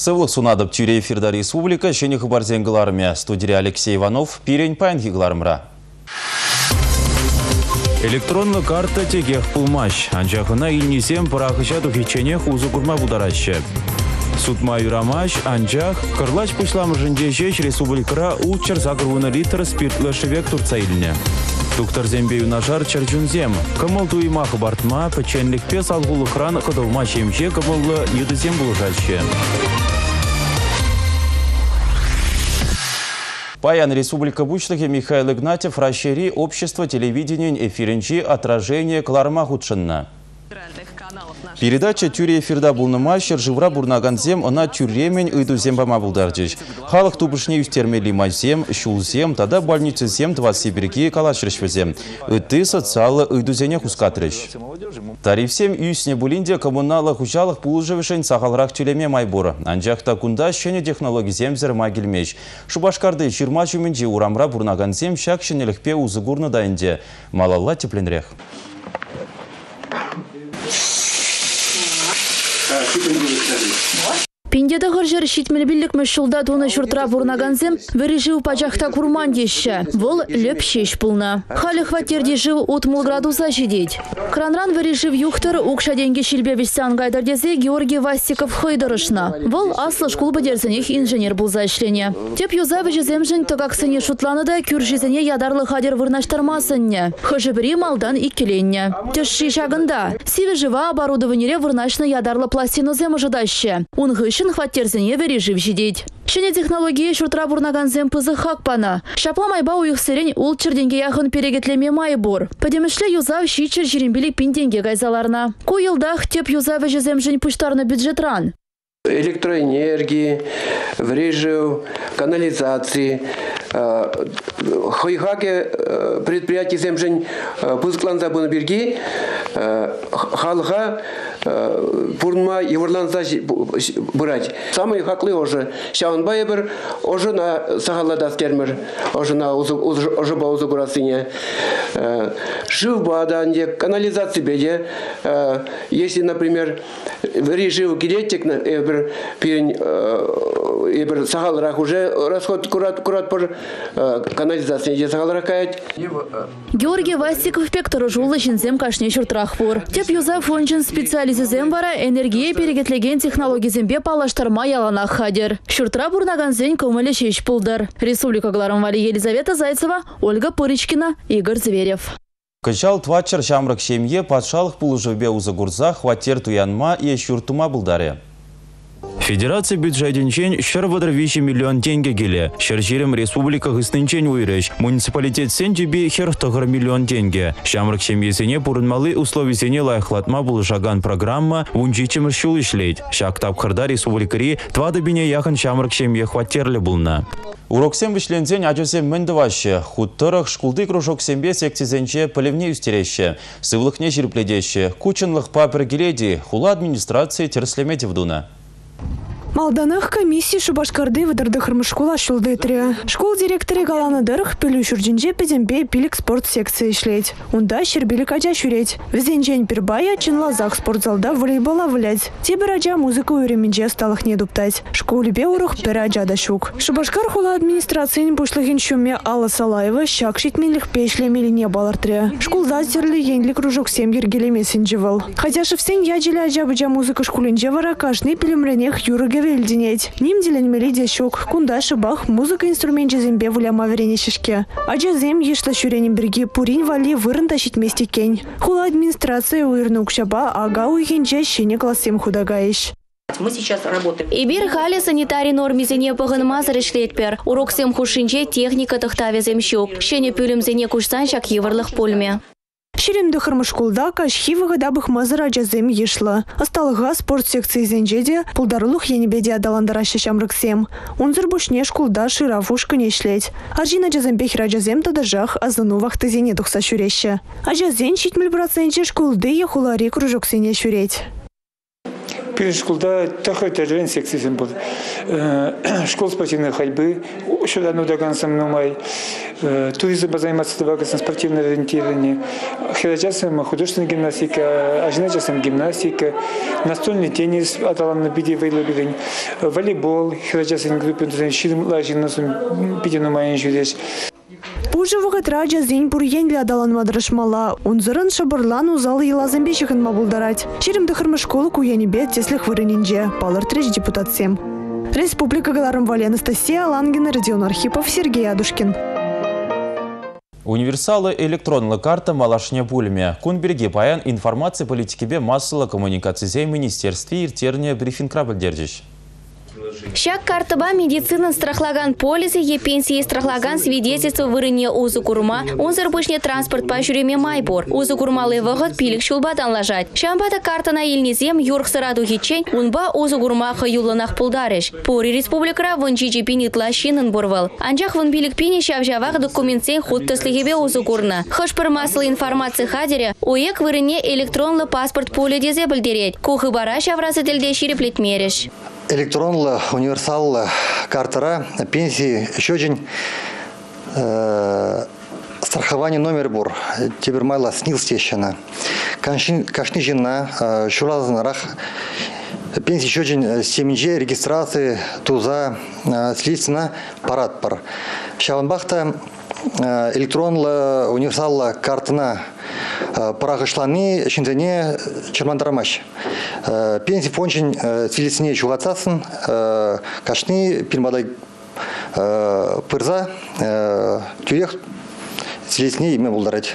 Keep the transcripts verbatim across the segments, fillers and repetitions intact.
Сывлық сунадып тюре эфирда республика, шені хабарденгіларыме студия Алексей Иванов, пирень пайнгигларымра. Электронный карта тегех пулмаш. Анжахына илнесем парахыша тухиченех узу курма будараще. Судма юрамаш, анжах, кырлач пышламыржынде жеш республикара учар загрувына литр спиртлы шевек турца иліне. Доктор зембе юнашар чарджунзем. Кымыл туйма хабартма, печенлік пес алғулы кран қыдылма шемше кымылы едізем бұлжальше. Паян Республика Бучлыхе Михаил Игнатьев расшири общество телевидения эфиринчи отражение Кларма Худшинна. Передача тюре эфирда булнымашер живра бурнаганзем она тюремень ыйдузем бама булдарджич. Халық тубышне үстермели мазем, шулзем, тада больницезем двадцать береги калашрышвезем. Ыты социалы ыйдузене хускатрыш. Тарифсем үсне булинде коммунала хужалық пулжевышень сахалрах тюлеме майбора. Анжахта кунда шене технологизем зер магельмеш. Шубашкарды жирма жүмінже урамра бурнаганзем шак шенелікпе узыгурны дайынде. Малалла тепленрех. Пиндеда хыржыр шитмелбиллик мәшулда туны шуртра бурнаганзем вырежил пачахта курман деші. Вол леп шеш пулна. Халі хватерде жил утмул градуса жидеть. Кранран вырежив юхтар укша деньги шильбе вестян гайдардезе Георгий Васиков хойдырышна. Вол аслы шкул бадерзенех инженер был зашление. Теп юзавы жеземжен тагаксыне шутланы да кюржезене ядарлы хадер вырнаштармасынне. Хыжыбри малдан иккеленне. Тешши шагында. Сиве жива оборудованире вырнашны ядарлы пластину зем ожидаще. Унгышын хваттерзене вырежив жидеть. Шене технологии шуртра бурнаганзем пызы хакпана. Шапла майба уйых сырень ул черденге яхын перегетлеме майбор. Подемешле юзав щичер жирембили пинденге гайзаларна. Ку елдах теп юзавы жеземжень пуштарны бюджетран. Электроэнергии, врежив, канализации, хойхаке предприятий земжень пузыклан забуны берги, халха пурнма еврланза брать. Самый хаклы уже шаунбай бір, уже на сахалада стермер, уже на ожиба узугурасыне. Живбада, канализации беде. Если, например, врежив гидетик, пирень ибр сахалрах уже расход курат курат пор канализация где сахалракает. Георгий Васиков пектору жулы жинзем кашне шуртрах пор. Теп юза фонжин специализизем вара энергия перегетлеген технологии зембе палаштарма яланах хадер. Шуртра бурнаганзень комыле шеш пулдар. Республика Гларамвали Елизавета Зайцева, Ольга Пыричкина, Игорь Зверев. Кычал твачар шамрак семье патшалық пулыжывбе узагурза хватер туянма и шуртума булдаре. Федерация бюджетинчен шарвадар вещи миллион тенге геле. Шаржирем республика гыстынчен уйреш. Муниципалитет сенджиби хертогар миллион тенге. Шамрак семьесене пурынмалы условисене лайхлатма булышаган программа вунчичем шул ишлейт. Шактап хырда республикари твада бине яхан шамрак семье хватерле булна. Уроксем вишлензен аджасем мендаваще. Хуттырых шкулды кружок сембе сектизенче полевне үстереще. Сывлыхне жирпледеще. Кучынлых папер геледи. Хула администрации терслемете вдуна. Малданах комиссии Шубашкарды выдарды хырмышкула шулдытре. Школ директоры галанадырых пилю шурджинже педембе пилик спорт секции шлеть. Унда щербилик аджа шуреть. Везенчень пербая чинлазах спортзалда волейбола влять. Тебе раджа музыку уременже сталых не дуптать. Школе беурух пераджа дашук. Шубашкар хула администрации не бушлыхин шуме Алла Салаева щак шитмелих пешлемели не балартре. Школ затерли енли кружок семь ергелеме синджевал. Хотя шевсен яджили аджа бджа музыка шкулинже вара каждый пилемренех юрыгеве льденеть. Ним делень мели щек, кундаши бах, музыка инструмент зембе вуляма веренешишке. Аджа зем ешла щуренем берги, пурин вали вырын тащить вместе кень. Хула администрация уирну кшаба, ага уйхенче щене классем худагаиш. Мы сейчас работаем. Ибир хали санитарий нормизене пыгынма зарешлетпер. Урок сем хушинче техника тахтаве земщук. Щене пюлем зене кушсан шак еврлых пульме. Шеремді хырмышкулда кашхивыға дабых мазыра жазем ешла. Асталыға спорт секции зенжеде пулдарлық енебеде адаландарашы шамрыксем. Унзыр бушне шкулда ширафушка нешлеть. Аржина жазембе хира жазем тадажах азыну вақты зене тұқса шүреші. А жазен шитміл процентче шкулды ехулари кружок сене шүреть. Перед школда такой тяжелый секция был. Школ спортивной ходьбы, сюда ну до конца мной. Туризм заниматься добавкой спортивное ориентирование. Хирургия, художественная гимнастика, ажиначная гимнастика, настольный теннис, аталан биди вейлобилень, волейбол, хирургия группы, ширм лажин насун биди нумайын жюдеш. Уже вакыт раджа зень бурьен для адаланмадрашмала. Унзырын шабырлан узал елазымбе шығын мабулдарать. Черемді хырмы школы куянебе теслих вырынинже. Палыр треш депутат сем. Республика Галарымвали, Анастасия Лангина, Родион Архипов, Сергей Адушкин. Универсалы электронлы карта малашне пульме. Кунберге паян информация политикебе массалы коммуникации министерстве иртерне брифинг рабылдердиш. Шак картаба медицина страхлаган полисы, е пенсии страхлаган свидетельство вырыне узы курма, унзыр пышне транспорт по жюреме майбор, узы курмалы выход пилик шулбатан лажать. Шамбата карта на илнезем юрх сараду хичень, унба узы курмаха юланах пулдарыш. Пори республикара ванчичи пинит лащинын бурвал. Анжах ван пилик пини шавжавах документсен худ таслихебе узы курна. Хаш пыр маслы информации хадере, уек вырыне электронлы паспорт поле дезе білдерет. Кухы бара шаврасы тельде ширеплет мереш. Электронлы универсал картера пенсии счетень э, страхование номер бур теперь майла снил стещена кашни жена шулазанарах пенсии счетень семье регистрации туза слицна парад пар шаванбахта электронлы универсал картына парагышланы шинзене чермандарамаш. Пенсий фончин слицне чугацасын кашни пилмадай пырза тюрех слицне име булдарать.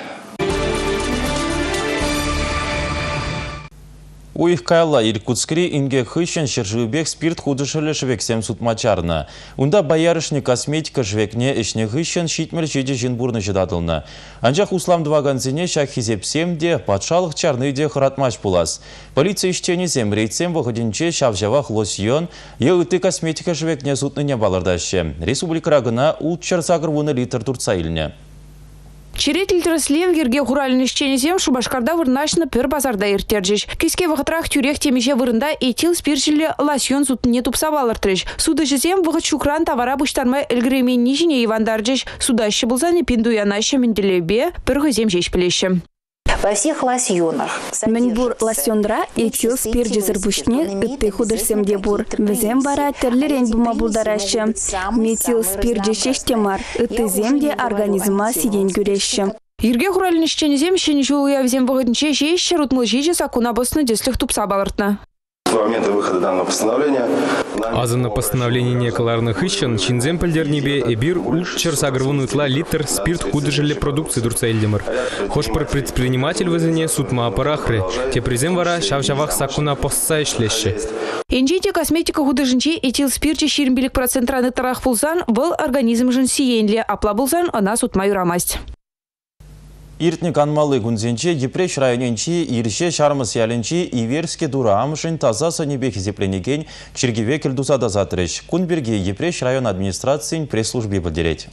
Уих кайла Иркутскри инге хыщен шержибек спирт худышылы швексем сутмачарна. Унда боярышни косметика жвекне ишне хыщен щитмер жиде жинбурны жидатылны. Анжах услам два ганзине шах хизепсемде патшалық чарныйде хыратмаш булас. Полиция иштени зем рейцем выходинче шавжавах лосьон еуты косметика жвекне сутныне балырдаще. Республика рагына утчар сагырвуны литр турца илне. Черет литрослев ерге хуральный щенезем Шубашкарда вырначно пер базарда иртерджиш. Киске вахатрах тюрех темеше вырында этил спиржиле лосьон сутне тупсавалар треш. Суда жезем вахат шукран товара буштармай эльгремен нижине ивандарджиш. Судащи булзане пиндуянаще менделебе пергазем жеш плеще. Во всех лосьонах. Менбур лосьондра этил спирджизер бушне ытты худырсем дебур. Везем бара терлерень бума булдараще. Метил спирджишеш темар ытты земде организма сидень гюреще. Ерге хуральный щенезем щенежулуя взем вагоднче жеща рутмыл жиже сакуна босны деслих тупса балартна. С момента выхода данного постановления азына постановление неколарных ищен чинзем пельдернебе эбир утчер сагрвунутла литр спирт художеле продукции дурцельдемар. Хошпар предприниматель вызыне сутма апарахры. Те призем вара шавшавах сакуна постса ишлеще. Инжите косметика художенче этил спирче ширмбилик процентраны тарах пулзан был организм жен сиенле, апла булзан она сутма юрамасть. Иртник анмалы гунзенче Епреш районенчи ирше шармыс яленчи Иверске дура амшын таза санебе хизепленеген Чергеве келдуса да затреш. Кунберге Епреш район администрациян пресс-службе поддереть.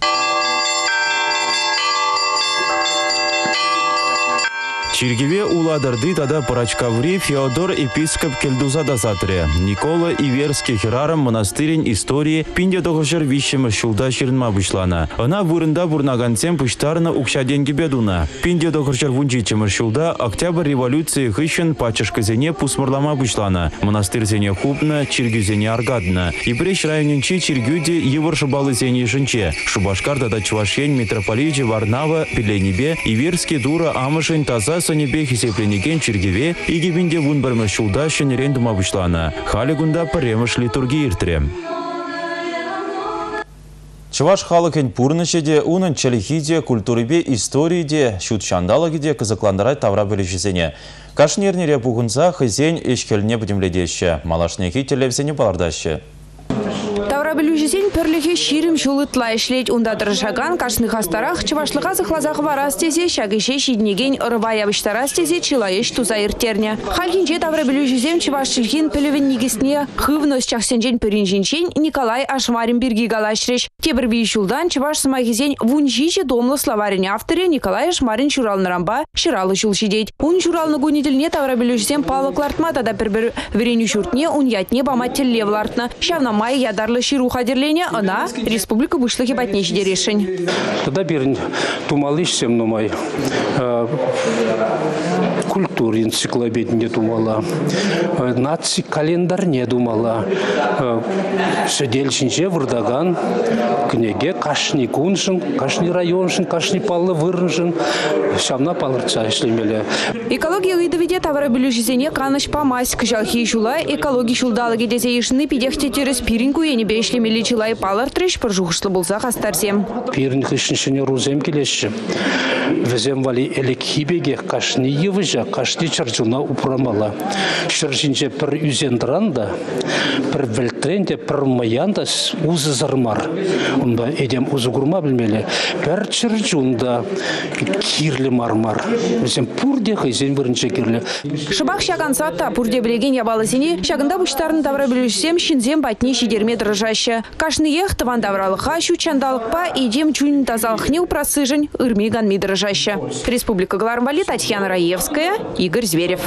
Чергеве уладырды тада парачкаври Феодор епископ келдуза да затре. Никола Иверский херарам монастырин истории пинде дохошер вищем шулда ширнма бушлана. Она вырында бурнаганцем пуштарна укшаденги бедуна. Пинде дохошер вунчичем шулда октябрь революции хыщен пачешказене пусмурлама бушлана. Монастырь зене хупна, чергюзене аргадна. Ипреш районенчи чергюде еваршабалы зене жинче. Шубашкарда да чувашень митрополичи Варнава, Пеленебе, Иверский дура амышень таза сонебе хисепленеген Чергеве и гибинде вунбармы шулда шенерен дума бушлана. Халигунда паремыш литурги иртре. Чуваш халыкен пурнышеде, унын челихиде, культурибе, историде, шут шандалагиде кызыкландырай тавра бөлешесене. Кашнернере бугунза хызень эшкелне будемледеше. Малашнеки телевзене балардаше. Тавра жүзен пірліге ширим жулытла ішлет унда дырышаган кашны хастарах чывашлыға зықлазағы барас тезе шагыше шиднеген ұрывай абыштарас тезе чилайыш туза иртерне. Халгинже тавры білу жүзен чывашшылгин пілівін негісне хывнос чақсенжен пірінженшен Николай Ашмарин бірге галашреш. Тебір бей жулдан чываш сымағызен вунжиже домлы словарине авторе Николай Ашмарин журалны рамба шыралы жул жидет. Он журалны гонителіне тавры білу жүзен палықлартма тада бір-бір вереню журтне он ятне бама теллевлартны. Шавна май ядарлы ширу хадерлене, она республика вышлыхи батнеш дерешень. Тогда берн тумалыш сем номай культура энциклопедия думала, наци календарь не думала, сидельшинче вурдаган книге кашни куншин, кашни районшин, кашни паллы вырншин, шавна палырца ишлемеле. Экология выдавиде товара белюжизене каныш памась кжалхи жула экология шулдалыги дезеишны пидехте терес пиринку ени бешлемели чилай палыртрыш пыржухшлы болса хастарсем. Пирин хышншине рузем келешче. Везем вали элекхибеге кашни евыжа, кашни чарчуна упрамала. Шыршинче пір үзендранда, пір вельтренде, пір маяндас узы зармар. Онда едем узы гурма білмелі. Пір чарчунда кирлі мармар. Везем пурде хайзен вырынче кирлі. Шыбақ шаган сатта пурде білеген ябалысыне, шагында бұштарын тавра білушсем шинзем батни шидерме дрожаще. Кашны ех таван давралыха, щучандалықпа, идем чунь тазалықне упрасыжень, ырмиган ми дрожаще. Республика Галармвали, Татьяна Раевская, Игорь Зверев.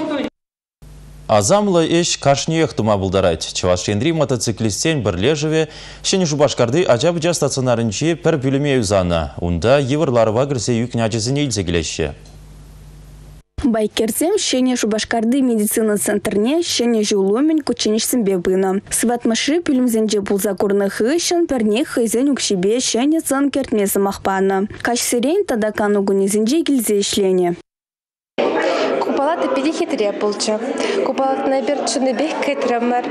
Азамлы еш кашниех тума булдарать. Чавашендри мотоциклистен бірлежеве, шені Шубашкарды ажабыжа стационарынче пір бүліме үзаны. Унда еврларыва кірсе юк нәжізіне илзе келеші. Байкерзем шене Шубашкарды медицина центрне шене жулумен кученишсен бебына. Сватмашы пүлімзенже булза курнахы шен перне хайзен укшибе шене цан кертмесі махпана. Кашсерен тадакан угунезенже гильзе ишлене. Купалаты перехитрее получа. Купалаты наберчаны бег кетрамар.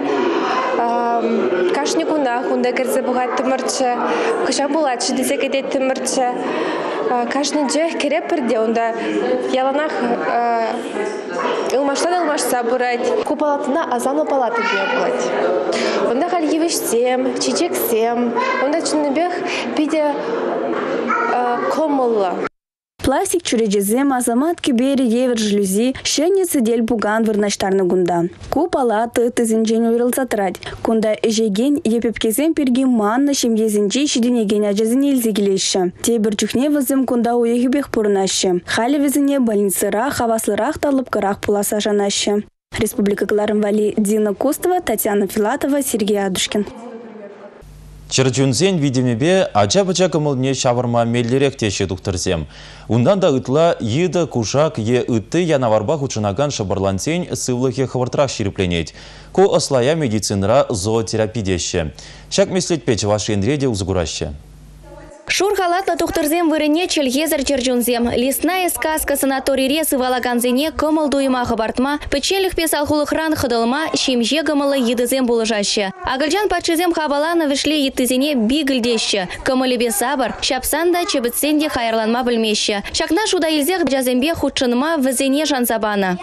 Кашни гунах унда керзе бугат тымырчы. Каша булачы десек едет тымырчы. Каждый день кереперде, онда яланах илмаштан илмашса бурать. Купалатына азамы палаты бегать. Онда хальевишсем, чичексем, онда чыныбех пиде комылла. Пластик чурежезем азамат кибери евер жлюзи шене сидель буган вырнаштарны гунда. Ку палаты тызинжен уйрылсатрать. Кунда эжеген епепкезем перги манна шемьезинжен шиденеген ажазин елзегелеші. Тебір чухне візім кунда уехибех пурнашы. Хали візіне больницыра хаваслырах талып кырах пуласа жанашы. Республика Галармвали, Дина Костова, Татьяна Филатова, Сергей Адушкин. Чырчунзен видимебе ажа-бача кымылне шавырма меллерек теші дуқтырзем. Ундан да ытла еді кушак е ытты янаварба хучынаган шабарлансен сывлыхе хавыртрақ ширіпленет. Ко ослая медицинра зоотерапидеші. Шак меслет печі ваши енреде узгураще. Шурхалатла тухтырзем вырыне чельгезер чержунзем. Лесная сказка санаторий ресы валаганзене кымыл дуйма хабартма, печелих песал хулыхран хыдылма, шимже гымылы едызем булыжаще. Агылжан патшызем хабалана вишле еттізене бигілдеші. Кымылебе сабыр, шапсанда чебітсенде хайырланма білмеші. Шакна шуда елзех жазембе худшынма візене жансабана.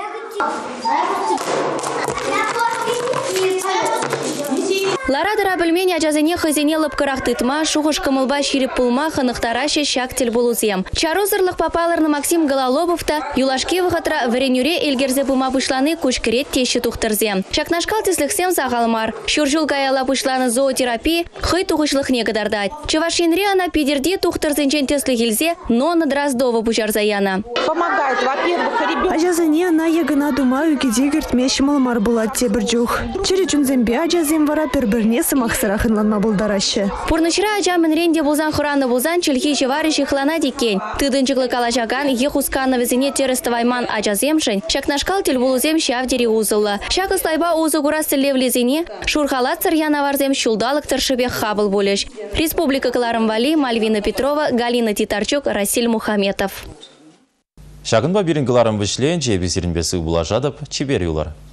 Ларадыра білмен ажазене хызене лыпкырах тытма, шуғыш кымылба ширип пулма хынықтарашы шактел болузем. Чарозырлық папаларны Максим Гололобовта юлашке вғытра варенюре элгерзе пулма пышланы кушкерет теші тухтырзем. Шакнашкал тислықсем сағалмар. Шуржул каяла пышланы зоотерапии хый туғышлық негадардать. Чывашенре ана пидерде тухтырзенчен теслы елзе, но надраздова пучарзаяна. Помогает, во-первых, ребенку. Ажазене ана ягына думаю, где гертмеш малмар булат тебірджух. Черечунзембе ажазем вара пербер Несі мақсырақынланма бұлдарашы. Пурнышыра ажамын ренде бұлзан құраны бұлзан чілхи жеварыши қылана декен. Тыдынчықлы калашаган ехусканы візіне терістывайман ажаземшін, шакнашкал тел бұлызем шавдері узылы. Шақыслайба узы құрасы левлезіне, шурхалат сырьянаварзем шулдалық тыршыбек хабыл болеш. Республика Галармвали, Мальвина Петрова, Галина Титарчук, Расиль Мухаметов. Шағынба берін Галармвишлен, жебесерінбесі бұлажадып, чебер юлар.